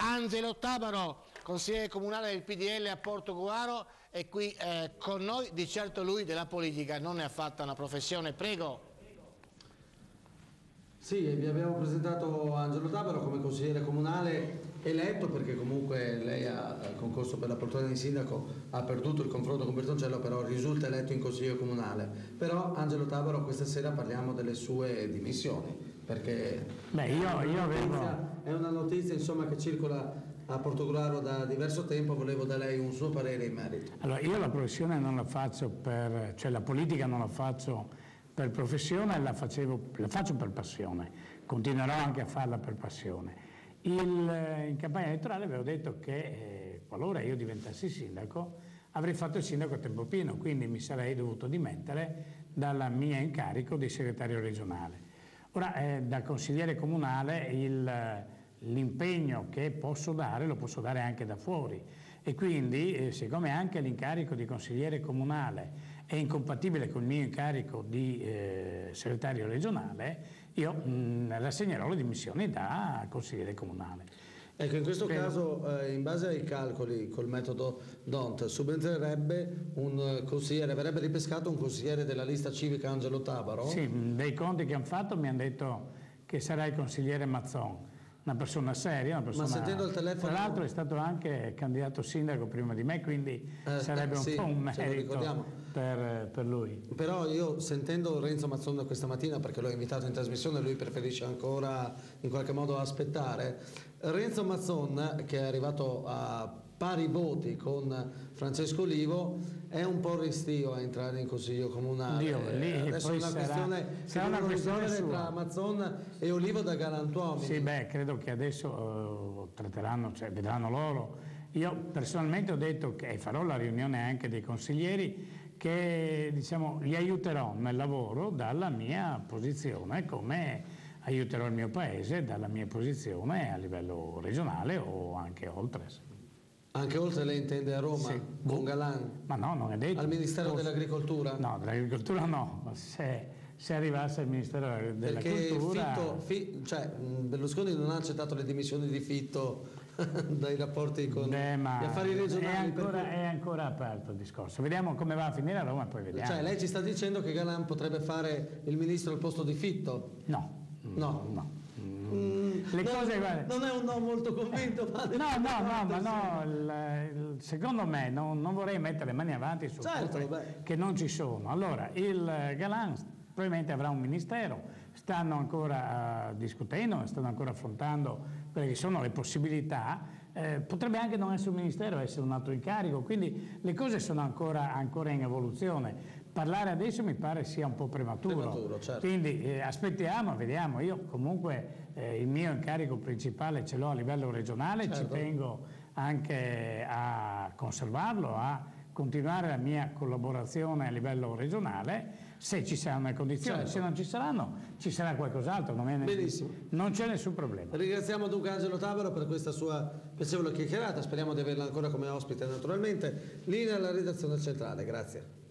Angelo Tabaro, consigliere comunale del PDL a Portogruaro, è qui con noi. Di certo lui della politica non ne ha fatta una professione. Prego. Sì, vi abbiamo presentato Angelo Tabaro come consigliere comunale eletto, perché comunque lei al concorso per la poltrona di sindaco ha perduto il confronto con Bertoncello, però risulta eletto in consiglio comunale. Però Angelo Tabaro, questa sera parliamo delle sue dimissioni, perché è una notizia insomma, che circola a Portogruaro da diverso tempo. Volevo da lei un suo parere in merito. Allora, io la professione non la faccio cioè la politica non la faccio per professione, la faccio per passione, continuerò anche a farla per passione. In campagna elettorale avevo detto che qualora io diventassi sindaco avrei fatto il sindaco a tempo pieno, quindi mi sarei dovuto dimettere dal mio incarico di segretario regionale. Ora, da consigliere comunale l'impegno che posso dare lo posso dare anche da fuori, e quindi siccome anche l'incarico di consigliere comunale è incompatibile con il mio incarico di segretario regionale, io rassegnerò le dimissioni da consigliere comunale. Ecco, in questo caso, in base ai calcoli col metodo DONT, subentrerebbe un consigliere, verrebbe ripescato un consigliere della lista civica Angelo Tabaro? Sì, dei conti che hanno fatto mi hanno detto che sarà il consigliere Mazzon, una persona seria, una persona... Ma sentendo il telefono... Tra l'altro è stato anche candidato sindaco prima di me, quindi sarebbe un po' un merito per lui. Però io, sentendo Renzo Mazzon questa mattina, perché l'ho invitato in trasmissione, lui preferisce ancora in qualche modo aspettare, Renzo Mazzon, che è arrivato a pari voti con Francesco Olivo, è un po' restio a entrare in consiglio comunale. Adesso è una questione tra Mazzon e Olivo da galantuomini. Sì, beh, credo che adesso tratteranno, cioè vedranno loro. Io personalmente ho detto che farò la riunione anche dei consiglieri, che diciamo li aiuterò nel lavoro dalla mia posizione, come aiuterò il mio paese dalla mia posizione a livello regionale o anche oltre. Anche oltre, lei intende a Roma, sì, con Galan? Ma no, non è detto. Al Ministero dell'Agricoltura? No, dell'Agricoltura no, ma se arrivasse al Ministero della Cultura... Perché Berlusconi non ha accettato le dimissioni di Fitto dai rapporti con gli affari regionali. È ancora aperto il discorso. Vediamo come va a finire a Roma e poi vediamo. Cioè, lei ci sta dicendo che Galan potrebbe fare il ministro al posto di Fitto? No. Le cose, non è un no molto convinto. Secondo me non vorrei mettere le mani avanti su cose che non ci sono. Allora, il Galan probabilmente avrà un ministero, stanno ancora discutendo, stanno ancora affrontando quelle che sono le possibilità, potrebbe anche non essere un ministero, essere un altro incarico, quindi le cose sono ancora in evoluzione. Parlare adesso mi pare sia un po' prematuro, certo. Quindi aspettiamo, vediamo. Io comunque il mio incarico principale ce l'ho a livello regionale, certo. Ci tengo anche a conservarlo, a continuare la mia collaborazione a livello regionale, se ci saranno le condizioni, certo. Se non ci saranno, ci sarà qualcos'altro, non c'è nessun problema. Ringraziamo dunque Angelo Tabaro per questa sua piacevole chiacchierata, speriamo di averla ancora come ospite naturalmente. Linea alla redazione centrale, grazie.